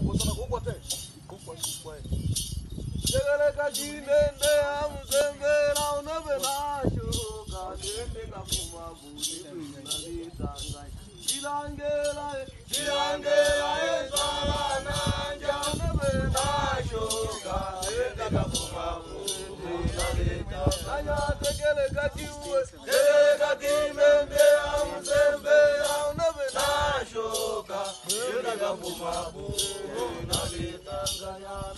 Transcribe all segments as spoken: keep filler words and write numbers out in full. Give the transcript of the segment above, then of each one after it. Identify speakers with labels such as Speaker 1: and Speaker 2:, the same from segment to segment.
Speaker 1: Botona kubwa tena. Kubwa kubwa. Segala kajinende amzembera unabena shuka dende kafuma buri bina tanga. Ilangela ilangela ezana unabena shuka dende kafuma buri bina tanga. Segala kajiwe segala kajinende amzembera unabena shuka dende kafuma buri bina tanga.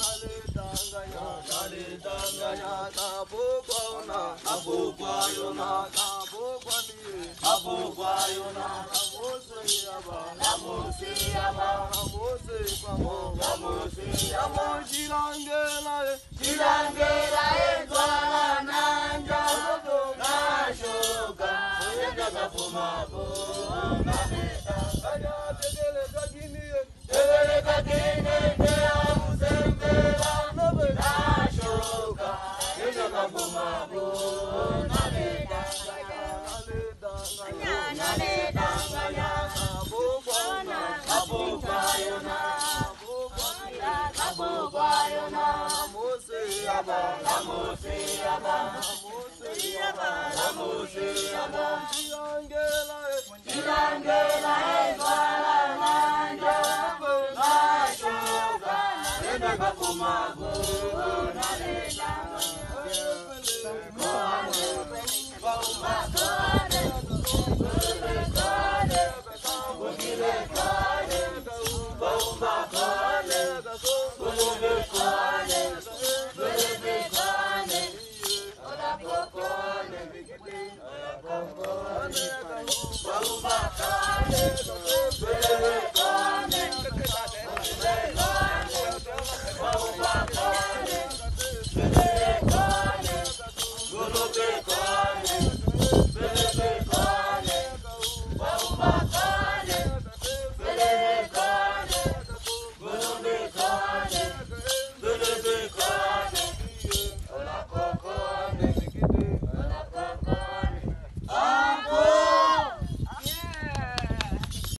Speaker 1: Nalitanganya nabukwana nabukwana nabukwana nabukwana namusiyaba namusiyaba namusiyaba namusiyaba chilangela chilangela etwala nanja nashoka ndakafumako nalitanganya tegele kagini tegele kagini Bye.